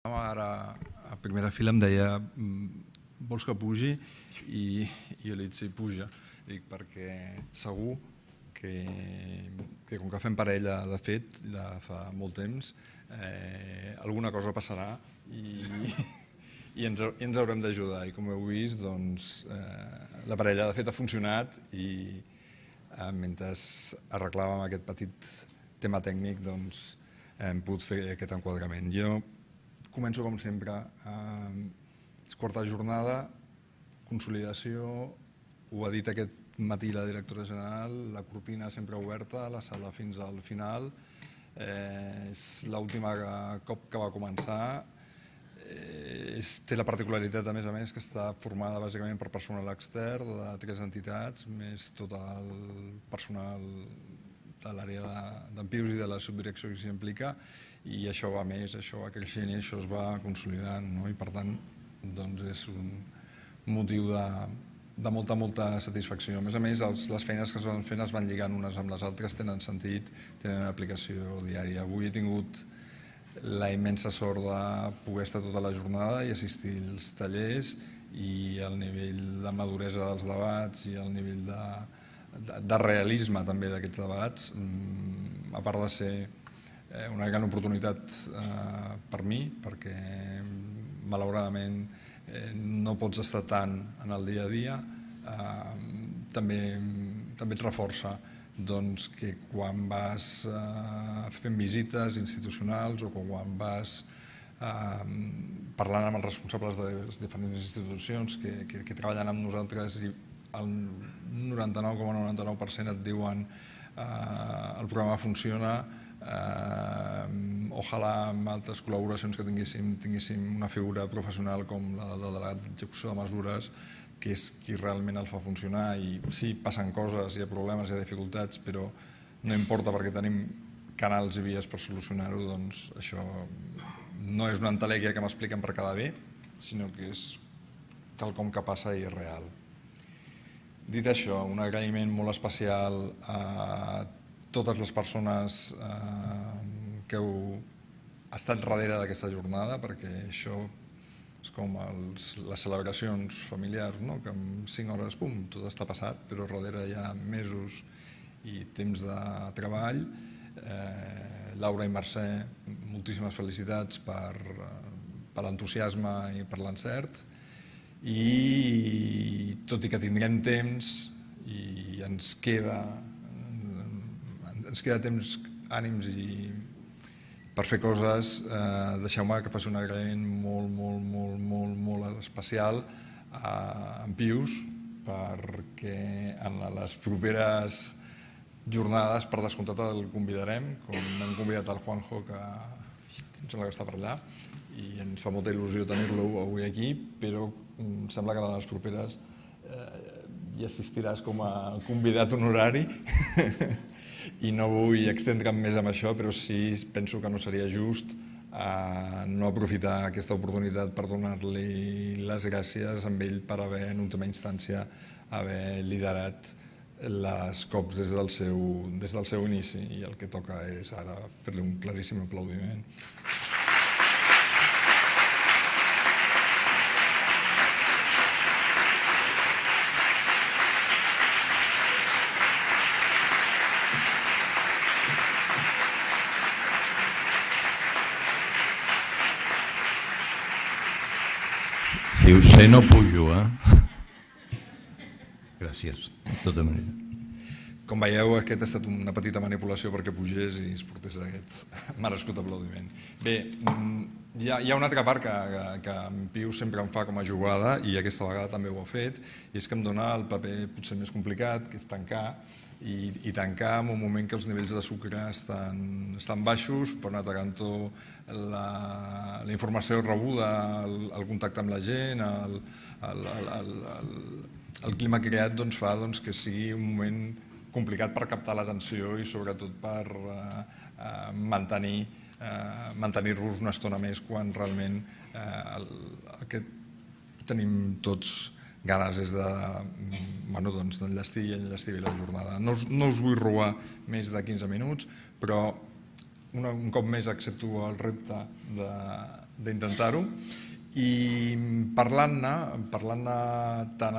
Ara a primera fila em deia vols que pugi? I jo li he dit sí, puja. Dic perquè segur que com que fem parella de fet de fa molt temps, alguna cosa passarà i ens haurem d'ajudar. I com heu vist, la parella de fet ha funcionat i mentre arreglàvem aquest petit tema tècnic hem pogut fer aquest enquadrament. Jo començo, com sempre, quarta jornada, consolidació, ho ha dit aquest matí la directora general, la cortina sempre oberta, la sala fins al final. És l'últim cop que va començar. Té la particularitat, a més, que està formada bàsicament per personal extern de 3 entitats, més tot el personal de l'àrea d'en Pius i de la subdirecció que s'hi implica, i això va més, això va creixent i això es va consolidant, i per tant és un motiu de molta satisfacció. A més, les feines que es van fent es van lligant unes amb les altres, tenen sentit, tenen aplicació diària. Avui he tingut la immensa sort de poder estar tota la jornada i assistir als tallers, i el nivell de maduresa dels debats i el nivell de realisme també d'aquests debats, a part de ser una gran oportunitat per mi, perquè malauradament no pots estar tant en el dia a dia, també et reforça que quan vas fent visites institucionals o quan vas parlant amb els responsables de les diferents institucions que treballen amb nosaltres, i el 99,99% et diuen el programa funciona, ojalà amb altres col·laboracions que tinguéssim una figura professional com la del delegat d'execució de mesures, que és qui realment el fa funcionar. I sí, passen coses, hi ha problemes, hi ha dificultats, però no importa perquè tenim canals i vies per solucionar-ho. Doncs això no és una entelèquia que m'expliquen per quedar bé, sinó que és quelcom que passa i és real. Dit això, un agraïment molt especial a totes les persones que heu estat darrere d'aquesta jornada, perquè això és com les celebracions familiars, que en 5 hores, pum, tot està passat, però darrere hi ha mesos i temps de treball. Laura i Mercè, moltíssimes felicitats per l'entusiasme i per l'encert, i tot i que tindrem temps i ens queda temps, ànims per fer coses, deixeu-me que faci un agraïment molt especial a en Pius, perquè en les properes jornades, per descomptat, el convidarem, com hem convidat el Juanjo, que em sembla que està per allà, i ens fa molta il·lusió tenir-lo avui aquí, però em sembla que en les properes hi assistiràs com a convidat honorari. I no vull extendre'm més amb això, però sí penso que no seria just no aprofitar aquesta oportunitat per donar-li les gràcies a ell per haver, en última instància, haver liderat les COPs des del seu inici, i el que toca és ara fer-li un claríssim aplaudiment. Si us sé, no pujo, Gràcies, de tota manera. Com veieu, aquesta ha estat una petita manipulació perquè pugés i es portés aquest merescut aplaudiment. Bé, hi ha una altra part que en Pius sempre em fa com a jugada, i aquesta vegada també ho ha fet, i és que em dona el paper potser més complicat, que és tancar, i tancar en un moment que els nivells de sucre estan baixos, per un altre cantó la informació rebuda, el contacte amb la gent, el clima creat fa que sigui un moment complicat per captar l'atenció i sobretot per mantenir-vos una estona més quan realment el que tenim tots ganes és d'enllestir i enllestir bé la jornada. No us vull robar més de 15 minuts, però un cop més accepto el repte de d'intentar-ho, i parlant-ne tant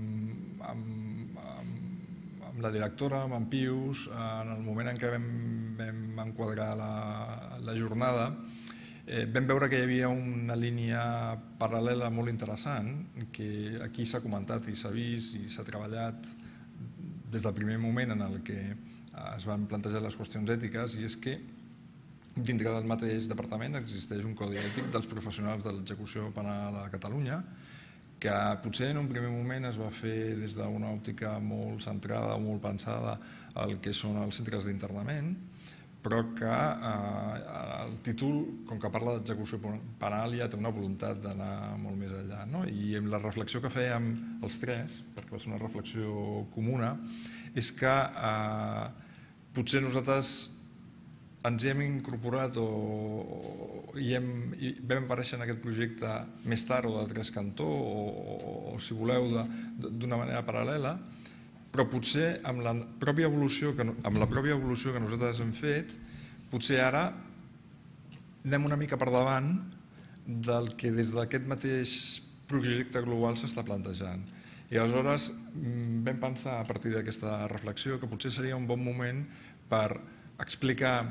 amb la directora, amb en Pius, en el moment en què vam enquadrar la jornada, vam veure que hi havia una línia paral·lela molt interessant que aquí s'ha comentat i s'ha vist i s'ha treballat des del primer moment en el que es van plantejar les qüestions ètiques, i és que dintre del mateix departament existeix un codi ètic dels professionals de l'execució penal a Catalunya, que potser en un primer moment es va fer des d'una òptica molt centrada o molt pensada al que són els centres d'internament, però que el títol, com que parla d'execució penal, ja té una voluntat d'anar molt més enllà. I la reflexió que fèiem els tres, perquè va ser una reflexió comuna, és que potser nosaltres ens hi hem incorporat i vam aparèixer en aquest projecte més tard o de trescantó o, si voleu, d'una manera paral·lela, però potser amb la pròpia evolució que nosaltres hem fet, potser ara anem una mica per davant del que des d'aquest mateix projecte global s'està plantejant. I aleshores vam pensar a partir d'aquesta reflexió que potser seria un bon moment per explicar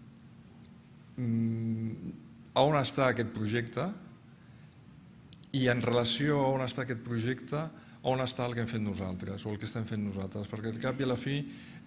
a on està aquest projecte i en relació a on està aquest projecte, on està el que hem fet nosaltres o el que estem fent nosaltres, perquè al cap i a la fi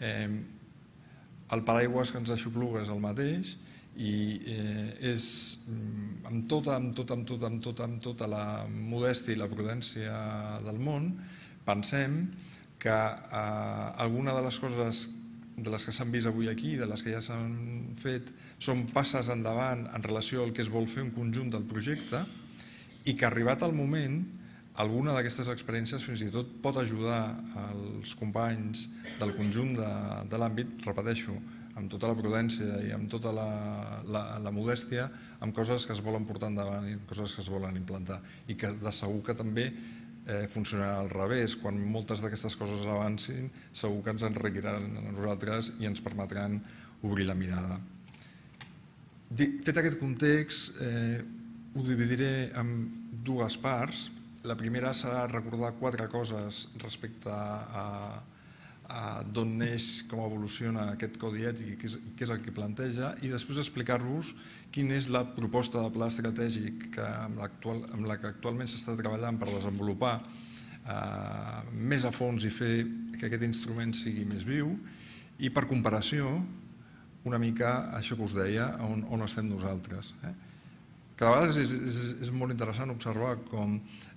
el paraigua que ens aixopluga és el mateix i és amb tota la modèstia i la prudència del món pensem que alguna de les coses de les que s'han vist avui aquí, de les que ja s'han fet, són passes endavant en relació al que es vol fer un conjunt del projecte i que arribat el moment, alguna d'aquestes experiències fins i tot pot ajudar els companys del conjunt de l'àmbit, repeteixo, amb tota la prudència i amb tota la modèstia, amb coses que es volen portar endavant i coses que es volen implantar i que de segur que també funcionarà al revés. Quan moltes d'aquestes coses avancin, segur que ens enriquiran a nosaltres i ens permetran obrir la mirada. Fet aquest context, ho dividiré en dues parts. La primera serà recordar 4 coses respecte a d'on neix, com evoluciona aquest codi ètic i què és el que planteja, i després explicar-vos quina és la proposta de pla estratègic amb la que actualment s'està treballant per desenvolupar més a fons i fer que aquest instrument sigui més viu, i per comparació una mica això que us deia, on estem nosaltres. Que a vegades és molt interessant observar com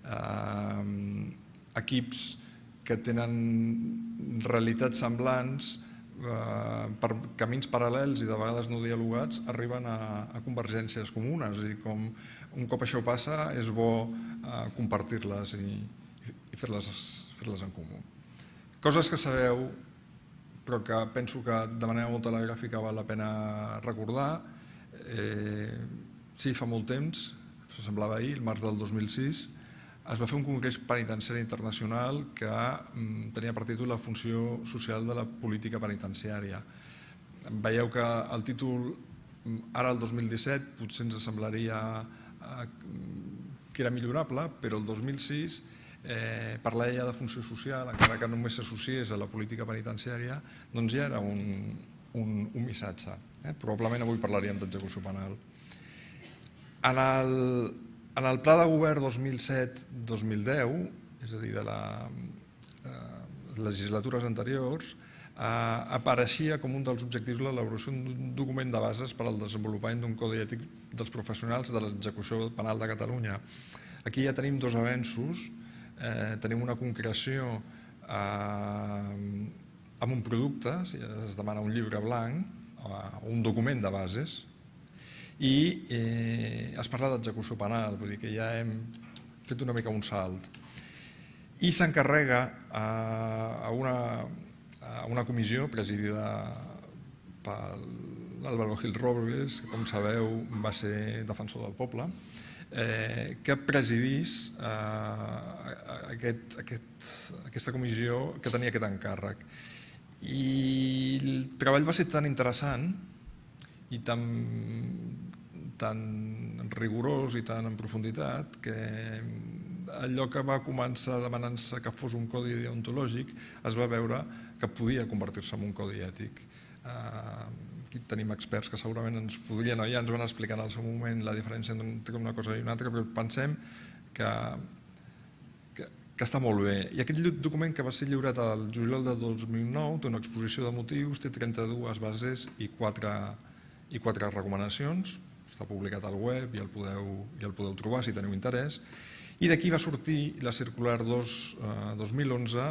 equips que tenen realitats semblants per camins paral·lels i de vegades no dialogats arriben a convergències comunes, i com un cop això passa és bo compartir-les i fer-les en comú. Coses que sabeu però que penso que de manera molt telegràfica val la pena recordar. Sí, fa molt temps, semblava ahir, el març del 2006, es va fer un congrés penitenciari internacional que tenia per títol La funció social de la política penitenciària. Veieu que el títol, ara el 2017, potser ens semblaria que era millorable, però el 2006 parlar ja de funció social, encara que només s'associés a la política penitenciària, doncs ja era un missatge. Probablement avui parlaríem d'execució penal. En el Pla de Govern 2007-2010, és a dir, de les legislatures anteriors, apareixia com un dels objectius l'elaboració d'un document de bases per al desenvolupament d'un codi ètic dels professionals de l'execució penal de Catalunya. Aquí ja tenim 2 avenços. Tenim una concreció amb un producte, es demana un llibre blanc, un document de bases, i es parla d'execució penal, vull dir que ja hem fet una mica un salt. I s'encarrega a una comissió presidida per l'Álvaro Gil Robles, que com sabeu va ser defensor del poble, que presidís aquesta comissió que tenia aquest encàrrec. I el treball va ser tan interessant i tan tan rigorós i tan en profunditat que allò que va començar demanant-se que fos un codi deontològic es va veure que podia convertir-se en un codi ètic. Aquí tenim experts que segurament ens podrien o ja ens van explicar en el seu moment la diferència entre una cosa i una altra, però pensem que està molt bé. I aquest document, que va ser lliurat el juliol de 2009, té una exposició de motius, té 32 bases i 4 recomanacions. Està publicat al web i el podeu trobar si teniu interès. I d'aquí va sortir la circular 2011,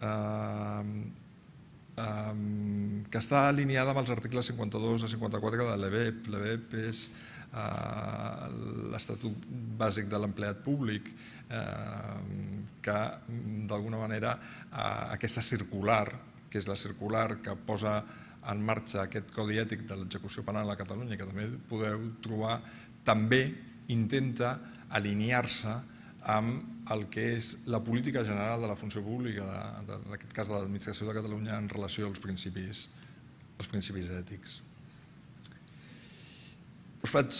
que està alineada amb els articles 52 a 54 de l'EBEP. L'EBEP és l'Estatut Bàsic de l'Empleat Públic, que d'alguna manera aquesta circular, que és la circular que posa en marxa aquest codi ètic de l'execució penal a Catalunya, que també podeu trobar, també intenta alinear-se amb el que és la política general de la funció pública, en aquest cas de l'administració de Catalunya, en relació als principis ètics. Us faig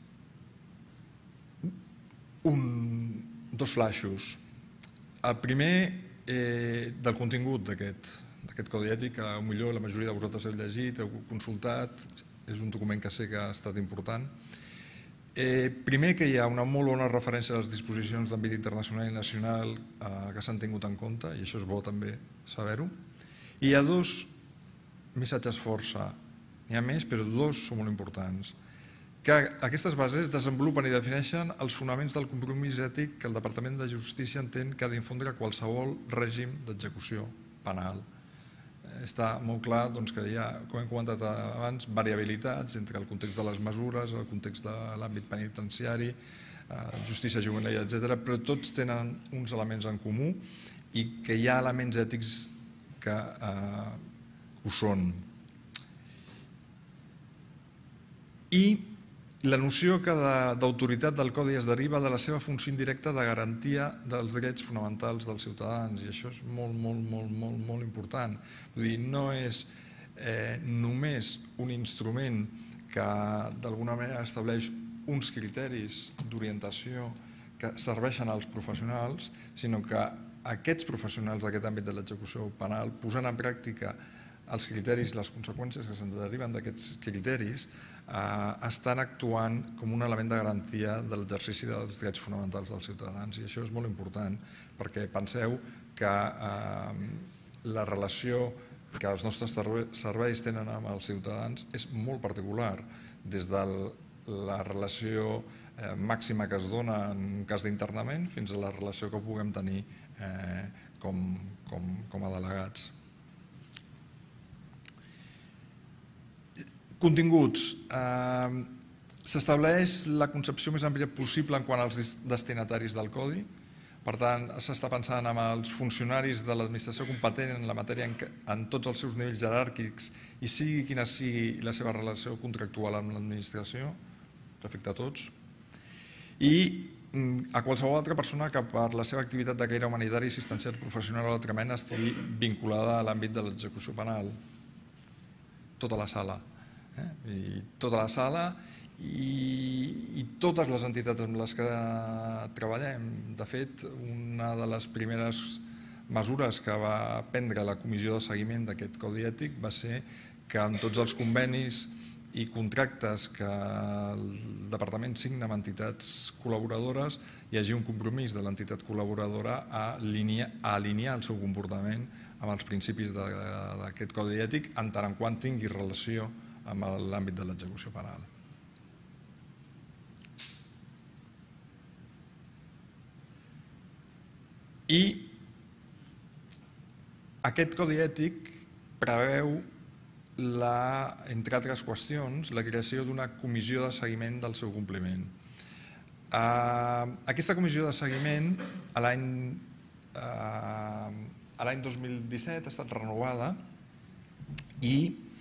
dos flaixos. El primer, del contingut d'aquest codi ètic, que potser la majoria de vosaltres heu llegit, heu consultat, és un document que sé que ha estat important. Primer, que hi ha una molt bona referència a les disposicions d'àmbit internacional i nacional que s'han tingut en compte, i això és bo també saber-ho. I hi ha dos missatges força, n'hi ha més, però dos són molt importants, que aquestes bases desenvolupen i defineixen els fonaments del compromís ètic que el Departament de Justícia entén que ha d'infondre qualsevol règim d'execució penal. Està molt clar que hi ha, com hem comentat abans, variabilitats entre el context de les mesures, el context de l'àmbit penitenciari, justícia juvenil, etc., però tots tenen uns elements en comú i que hi ha elements ètics que ho són. I la noció d'autoritat del Codi es deriva de la seva funció indirecta de garantia dels drets fonamentals dels ciutadans, i això és molt, molt, molt, molt, molt important. Vull dir, no és només un instrument que d'alguna manera estableix uns criteris d'orientació que serveixen als professionals, sinó que aquests professionals d'aquest àmbit de l'execució penal, posant en pràctica els criteris i les conseqüències que se'n deriven d'aquests criteris, estan actuant com un element de garantia de l'exercici dels drets fonamentals dels ciutadans, i això és molt important perquè penseu que la relació que els nostres serveis tenen amb els ciutadans és molt particular, des de la relació màxima que es dona en un cas d'internament fins a la relació que puguem tenir com a delegats. Continguts. S'estableix la concepció més àmplia possible en quant als destinataris del Codi. Per tant, s'està pensant en els funcionaris de l'administració competent en la matèria en tots els seus nivells jeràrquics i sigui quina sigui la seva relació contractual amb l'administració, respecte a tots. I a qualsevol altra persona que per la seva activitat de caire humanitari, assistencial, professional o altra mena estigui vinculada a l'àmbit de l'execució penal. Tota la sala. I tota la sala i totes les entitats amb les que treballem. De fet, una de les primeres mesures que va prendre la comissió de seguiment d'aquest codi ètic va ser que en tots els convenis i contractes que el Departament signa amb entitats col·laboradores hi hagi un compromís de l'entitat col·laboradora a alinear el seu comportament amb els principis d'aquest codi ètic en tant en quant tingui relació amb l'àmbit de l'execució penal. I aquest codi ètic preveu, entre altres qüestions, la creació d'una comissió de seguiment del seu compliment. Aquesta comissió de seguiment l'any 2017 ha estat renovada i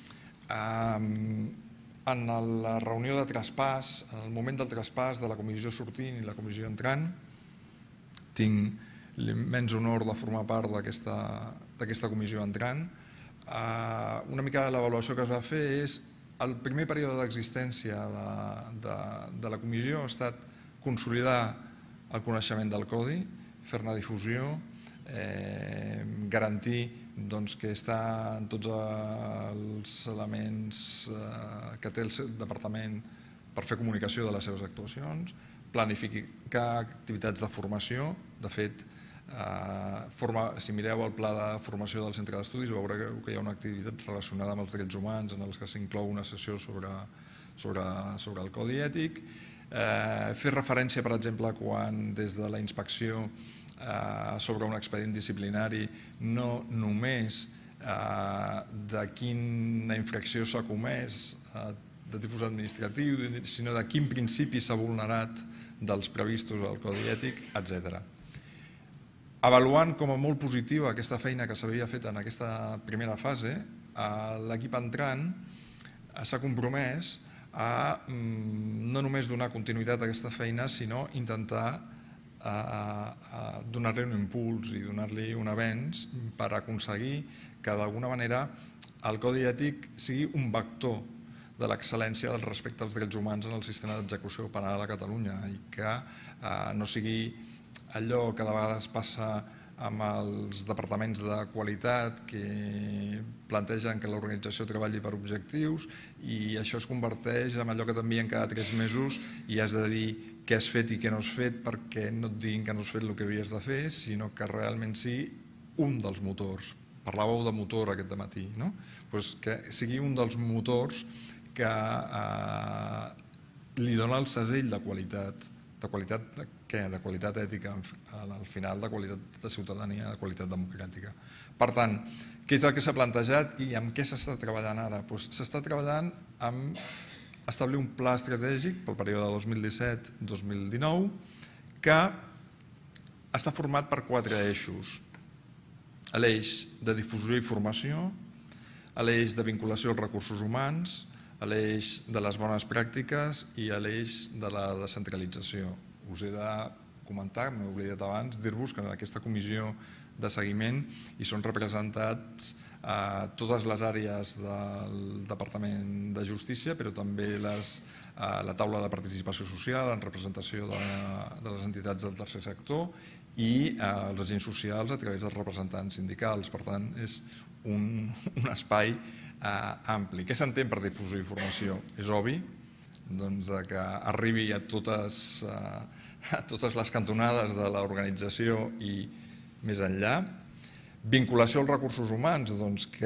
en la reunió de traspàs, en el moment del traspàs de la comissió sortint i la comissió entrant, tinc l'immens honor de formar part d'aquesta comissió entrant. Una mica l'avaluació que es va fer és el primer període d'existència de la comissió ha estat consolidar el coneixement del codi, fer-ne difusió, garantir que està en tots els elements que té el departament per fer comunicació de les seves actuacions, planificar activitats de formació. De fet, si mireu el pla de formació del centre d'estudis veureu que hi ha una activitat relacionada amb els drets humans en els que s'inclou una sessió sobre el codi ètic. Fer referència, per exemple, quan des de la inspecció sobre un expedient disciplinari no només de quina infracció s'ha comès de tipus administratiu, sinó de quin principi s'ha vulnerat dels previstos al codi ètic, etc. Avaluant com a molt positiva aquesta feina que s'havia fet en aquesta primera fase, l'equip entrant s'ha compromès a no només donar continuïtat a aquesta feina, sinó intentar donar-li un impuls i donar-li un avenç per aconseguir que d'alguna manera el codi ètic sigui un vector de l'excel·lència del respecte als drets humans en el sistema d'execució penal a Catalunya i que no sigui allò que de vegades passa amb els departaments de qualitat que plantegen que l'organització treballi per objectius i això es converteix en allò que t'envien cada 3 mesos i has de dir què has fet i què no has fet perquè no et diguin que no has fet el que havies de fer, sinó que realment sigui un dels motors. Parlàveu de motor aquest dematí, no? Que sigui un dels motors que li dona el segell de qualitat. De qualitat de què? De qualitat ètica, al final de qualitat de ciutadania, de qualitat democràtica. Per tant, què és el que s'ha plantejat i amb què s'està treballant ara? S'està treballant amb establir un pla estratègic pel període 2017-2019 que està format per 4 eixos. L'eix de difusió i formació, l'eix de vinculació als recursos humans, l'eix de les bones pràctiques i l'eix de la descentralització. Us he de comentar, m'he oblidat abans, dir-vos que en aquesta comissió de seguiment hi són representats totes les àrees del Departament de Justícia, però també la taula de participació social en representació de les entitats del tercer sector i els agents socials a través dels representants sindicals. Per tant, és un espai ampli. Què s'entén per difusió i formació? És obvi que arribi a totes les cantonades de l'organització i més enllà. Vinculació als recursos humans, que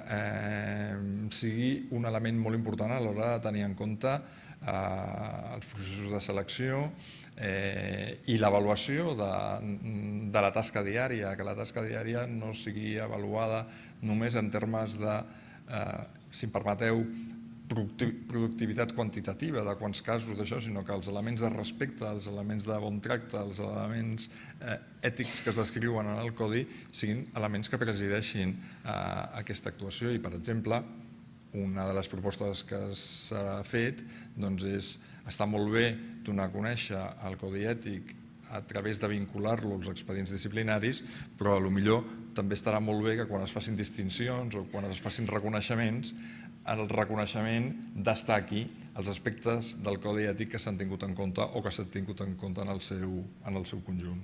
sigui un element molt important a l'hora de tenir en compte els processos de selecció i l'avaluació de la tasca diària, que la tasca diària no sigui avaluada només en termes de, si em permeteu, productivitat quantitativa, de quants casos d'això, sinó que els elements de respecte, els elements de bon tracte, els elements ètics que es descriuen en el codi siguin elements que presideixin aquesta actuació. I, per exemple, una de les propostes que s'ha fet és està molt bé donar a conèixer el codi ètic a través de vincular-lo als expedients disciplinaris, però potser també estarà molt bé que quan es facin distincions o quan es facin reconeixements, el reconeixement destaqui els aspectes del codi ètic que s'han tingut en compte o que s'han tingut en compte en el seu conjunt.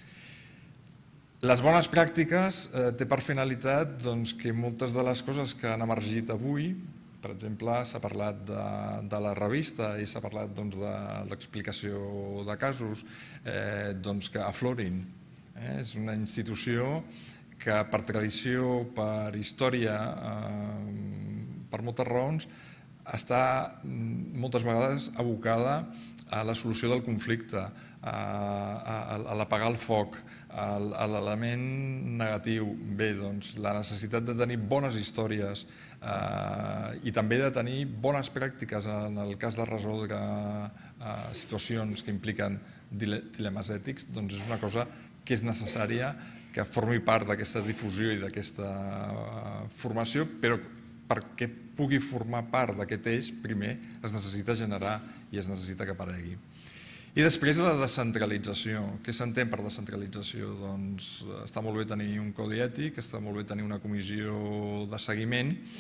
Les bones pràctiques té per finalitat que moltes de les coses que han emergit avui, per exemple, s'ha parlat de la revista i s'ha parlat de l'explicació de casos, que aflorin. És una institució que per tradició, per història, per moltes raons, està moltes vegades abocada a la solució del conflicte, a l'apagar el foc, a l'element negatiu. Bé, la necessitat de tenir bones històries i també de tenir bones pràctiques en el cas de resoldre situacions que impliquen dilemes ètics, és una cosa que és necessària que formi part d'aquesta difusió i d'aquesta formació, però perquè pugui formar part d'aquest eix, primer es necessita generar i es necessita que aparegui. I després la descentralització. Què s'entén per descentralització? Està molt bé tenir un codi ètic, està molt bé tenir una comissió de seguiment,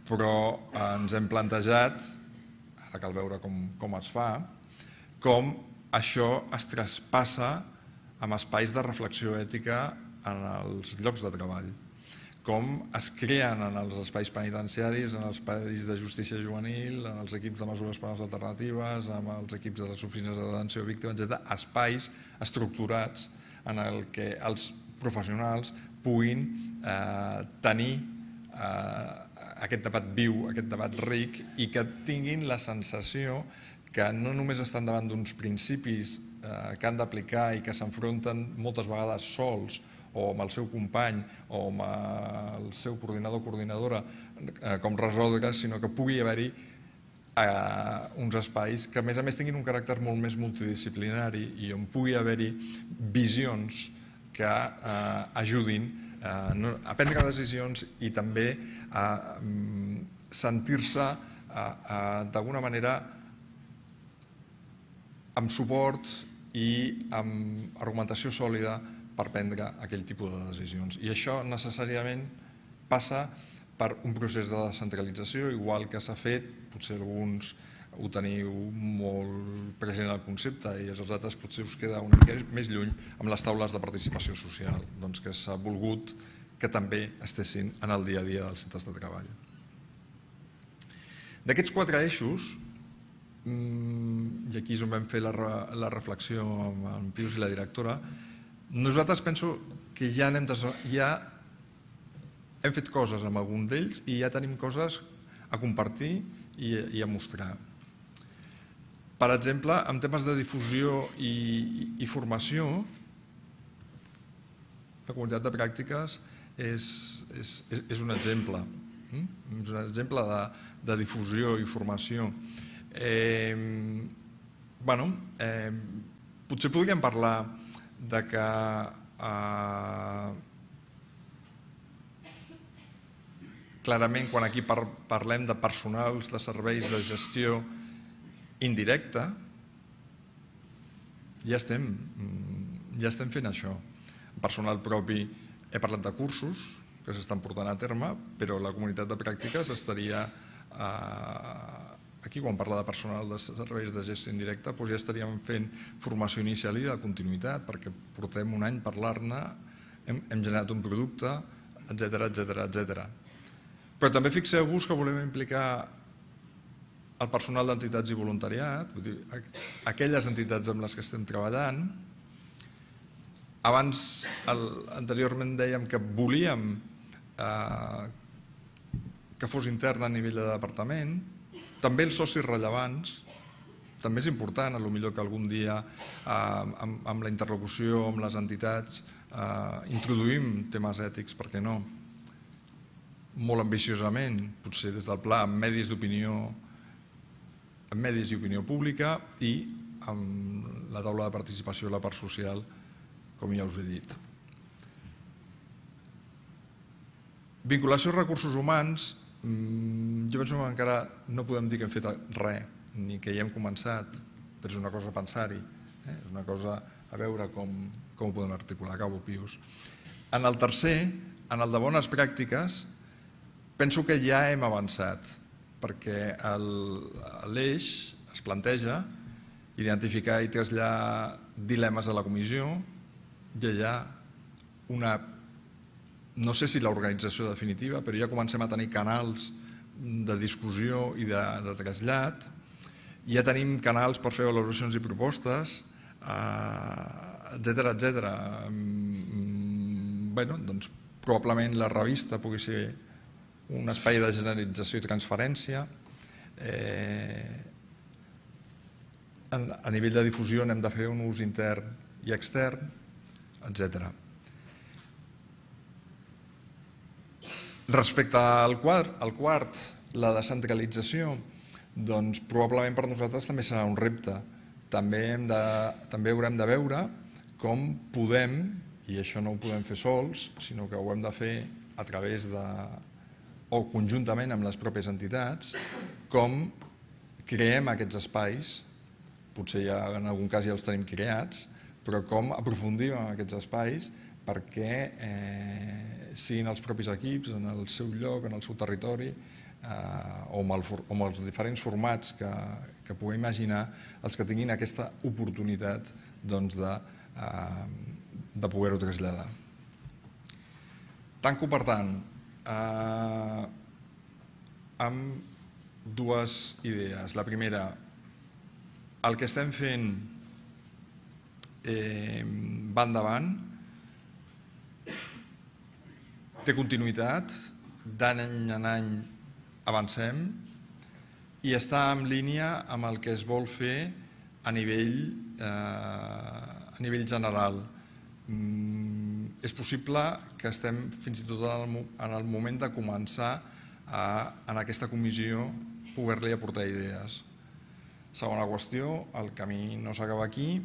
però ens hem plantejat, ara cal veure com es fa, com això es traspassa amb espais de reflexió ètica en els llocs de treball, com es creen en els espais penitenciaris, en els espais de justícia juvenil, en els equips de mesures penals alternatives, en els equips de les oficines de detenció de víctimes, etc., espais estructurats en el que els professionals puguin tenir aquest debat viu, aquest debat ric, i que tinguin la sensació que no només estan davant d'uns principis que han d'aplicar i que s'enfronten moltes vegades sols o amb el seu company o amb el seu coordinador o coordinadora com resoldre, sinó que pugui haver-hi uns espais que a més tinguin un caràcter molt més multidisciplinari i on pugui haver-hi visions que ajudin a prendre decisions i també a sentir-se d'alguna manera amb suport i amb argumentació sòlida per prendre aquell tipus de decisions. I això necessàriament passa per un procés de descentralització, igual que s'ha fet, potser alguns ho teniu molt present el concepte i els altres potser us queda una mica més lluny amb les taules de participació social, doncs que s'ha volgut que també estessin en el dia a dia dels centres de treball. D'aquests 4 eixos, i aquí és on vam fer la reflexió amb en Pius i la directora, nosaltres penso que ja hem fet coses amb algun d'ells i ja tenim coses a compartir i a mostrar. Per exemple, en temes de difusió i formació, la comunitat de pràctiques és un exemple. És un exemple de difusió i formació. Potser podríem parlar de que clarament quan aquí parlem de personals de serveis de gestió indirecta ja estem fent això. Personal propi, he parlat de cursos que s'estan portant a terme, però la comunitat de pràctiques estaria aquí quan parla de personal de serveis de gestió indirecta ja estaríem fent formació inicial i de continuïtat perquè portem un any parlant-ne, hem generat un producte, etc. Però també fixeu-vos que volem implicar el personal d'entitats i voluntariat, aquelles entitats amb les que estem treballant. Abans, anteriorment dèiem que volíem que fos intern a nivell de departament. També els socis rellevants, també és important, potser que algun dia amb la interlocució amb les entitats introduïm temes ètics, per què no? Molt ambiciosament, potser des del pla amb medis d'opinió, amb medis i opinió pública i amb la taula de participació i la part social, com ja us he dit. Vinculació a recursos humans, jo penso que encara no podem dir que hem fet res, ni que hi hem començat, però és una cosa a pensar-hi, és una cosa a veure com ho podem articular. Acabo, Pius. En el tercer, en el de bones pràctiques, penso que ja hem avançat, perquè l'eix es planteja identificar i traslladar dilemes a la comissió, ja hi ha una, no sé si l'organització definitiva, però ja comencem a tenir canals de discussió i de trasllat, ja tenim canals per fer valoracions i propostes, etc. Doncs probablement la revista pugui ser un espai de generalització i transferència. A nivell de difusió n'hem de fer un ús intern i extern, etc. Respecte al quart, la descentralització, doncs probablement per nosaltres també serà un repte. També haurem de veure com podem, i això no ho podem fer sols, sinó que ho hem de fer a través de, o conjuntament amb les pròpies entitats, com creem aquests espais, potser ja en algun cas ja els tenim creats, però com aprofundim en aquests espais perquè siguin els propis equips en el seu lloc, en el seu territori, o amb els diferents formats que puguem imaginar, els que tinguin aquesta oportunitat de poder-ho traslladar. Tanco, per tant, amb dues idees. La primera, el que estem fent va endavant, té continuïtat, d'any en any avancem i està en línia amb el que es vol fer a nivell general. És possible que estem fins i tot en el moment de començar en aquesta comissió poder-li aportar idees. Segona qüestió, el camí no s'acaba aquí.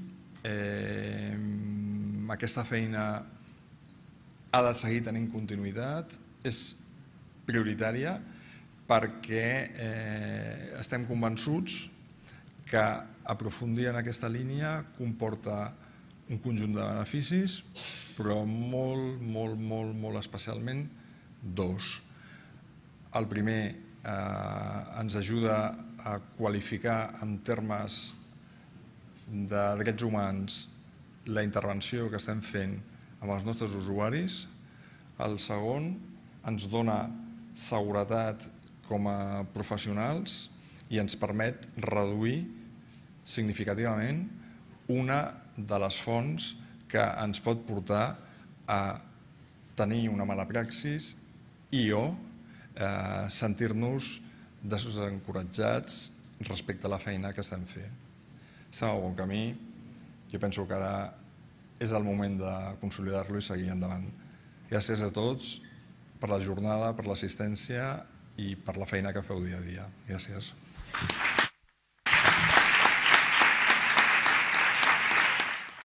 Aquesta feina ha de seguir tenint continuïtat, és prioritària perquè estem convençuts que aprofundir en aquesta línia comporta un conjunt de beneficis, però molt especialment dos. El primer, ens ajuda a qualificar en termes de drets humans la intervenció que estem fent amb els nostres usuaris. El segon, ens dona seguretat com a professionals i ens permet reduir significativament una de les fonts que ens pot portar a tenir una mala praxis i o sentir-nos desencoratjats respecte a la feina que estem fent. Estem al bon camí. Jo penso que ara és el moment de consolidar-lo i seguir endavant. Gràcies a tots per la jornada, per l'assistència i per la feina que feu dia a dia. Gràcies.